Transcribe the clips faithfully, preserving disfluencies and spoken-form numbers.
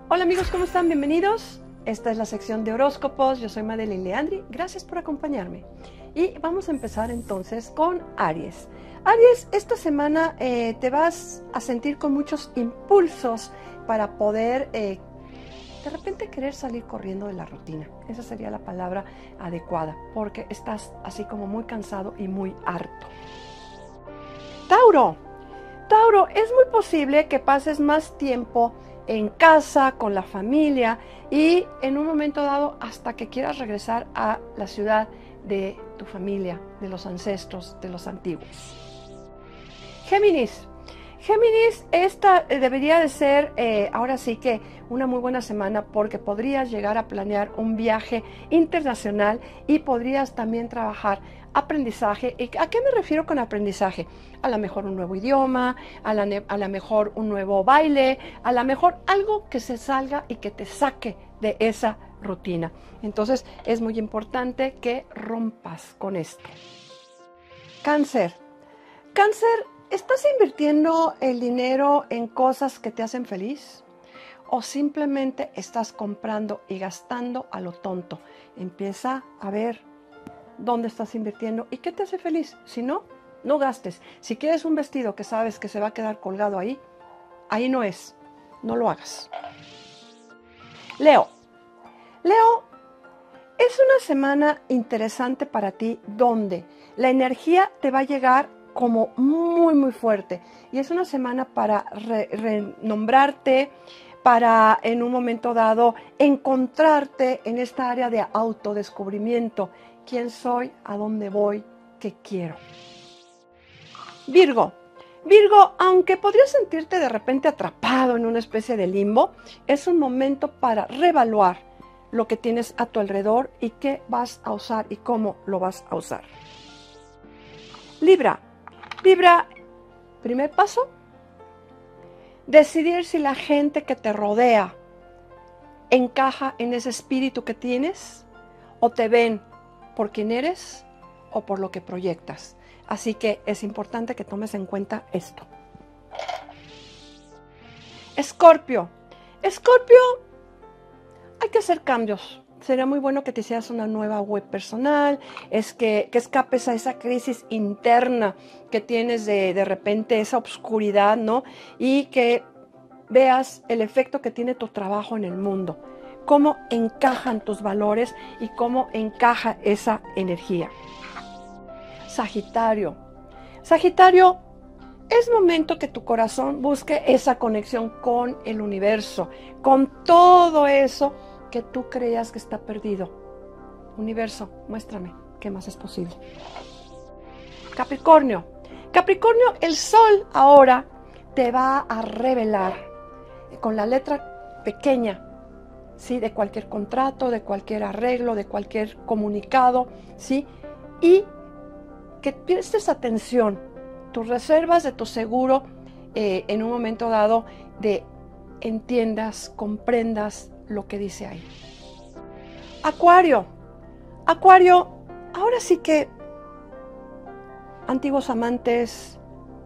Hola amigos, ¿cómo están? Bienvenidos. Esta es la sección de horóscopos. Yo soy Madeleine Leandri. Gracias por acompañarme. Y vamos a empezar entonces con Aries. Aries, esta semana eh, te vas a sentir con muchos impulsos para poder eh, de repente querer salir corriendo de la rutina. Esa sería la palabra adecuada, porque estás así como muy cansado y muy harto. Tauro. Tauro, es muy posible que pases más tiempo en casa, con la familia y en un momento dado hasta que quieras regresar a la ciudad de tu familia, de los ancestros, de los antiguos. Géminis. Géminis, esta debería de ser eh, ahora sí que una muy buena semana porque podrías llegar a planear un viaje internacional y podrías también trabajar aprendizaje. ¿Y a qué me refiero con aprendizaje? A lo mejor un nuevo idioma, a la, a lo mejor un nuevo baile, a lo mejor algo que se salga y que te saque de esa rutina. Entonces es muy importante que rompas con esto. Cáncer. Cáncer, ¿estás invirtiendo el dinero en cosas que te hacen feliz? ¿O simplemente estás comprando y gastando a lo tonto? Empieza a ver dónde estás invirtiendo y qué te hace feliz. Si no, no gastes. Si quieres un vestido que sabes que se va a quedar colgado ahí, ahí no es. No lo hagas. Leo. Leo, es una semana interesante para ti donde la energía te va a llegar como muy muy fuerte y es una semana para re renombrarte, para en un momento dado encontrarte en esta área de autodescubrimiento. ¿Quién soy? ¿A dónde voy? ¿Qué quiero? Virgo. Virgo, aunque podrías sentirte de repente atrapado en una especie de limbo, es un momento para reevaluar lo que tienes a tu alrededor y qué vas a usar y cómo lo vas a usar. Libra. Libra, primer paso, decidir si la gente que te rodea encaja en ese espíritu que tienes o te ven por quién eres o por lo que proyectas. Así que es importante que tomes en cuenta esto. Escorpio. Escorpio, hay que hacer cambios. Sería muy bueno que te hicieras una nueva web personal, es que, que escapes a esa crisis interna que tienes de, de repente, esa obscuridad, ¿no? Y que veas el efecto que tiene tu trabajo en el mundo, cómo encajan tus valores y cómo encaja esa energía. Sagitario. Sagitario, es momento que tu corazón busque esa conexión con el universo, con todo eso que tú creías que está perdido. Universo, muéstrame qué más es posible. Capricornio. Capricornio, el sol ahora te va a revelar con la letra pequeña, ¿sí? De cualquier contrato, de cualquier arreglo, de cualquier comunicado, ¿sí? Y que prestes atención, tus reservas de tu seguro eh, en un momento dado de entiendas, comprendas lo que dice ahí. Acuario. Acuario, ahora sí que antiguos amantes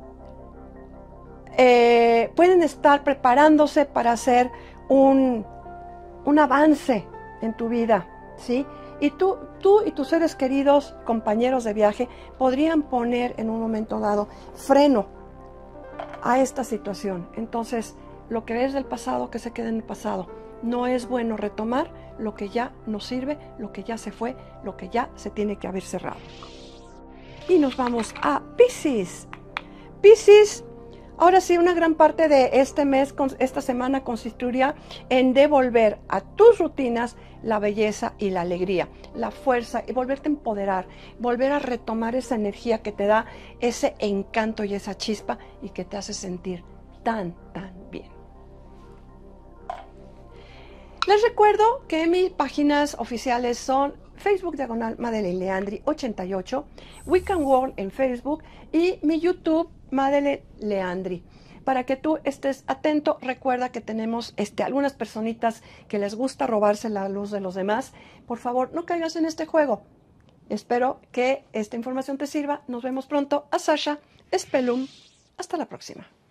eh, pueden estar preparándose para hacer un, un avance en tu vida, ¿sí? Y tú, tú y tus seres queridos, compañeros de viaje, podrían poner en un momento dado freno a esta situación. Entonces, lo que es del pasado, que se quede en el pasado. No es bueno retomar lo que ya no sirve, lo que ya se fue, lo que ya se tiene que haber cerrado. Y nos vamos a Piscis. Piscis, ahora sí, una gran parte de este mes, esta semana, consistiría en devolver a tus rutinas la belleza y la alegría, la fuerza y volverte a empoderar, volver a retomar esa energía que te da ese encanto y esa chispa y que te hace sentir tan, tan bien. Les recuerdo que mis páginas oficiales son Facebook diagonal Madeleine Leandri ochenta y ocho, Wiccan World en Facebook y mi YouTube Madeleine Leandri. Para que tú estés atento, recuerda que tenemos este, algunas personitas que les gusta robarse la luz de los demás. Por favor, no caigas en este juego. Espero que esta información te sirva. Nos vemos pronto. A Sasha Spelum. Hasta la próxima.